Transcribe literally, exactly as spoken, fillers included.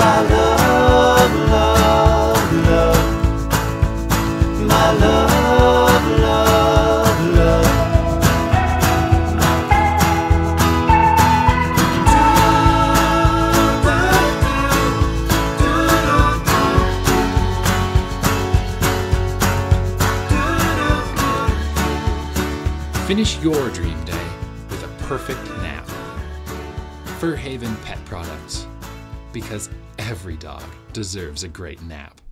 My love, love, love. My love, love, love. Finish your dream day with a perfect nap. FurHaven Pet Products, because every dog deserves a great nap.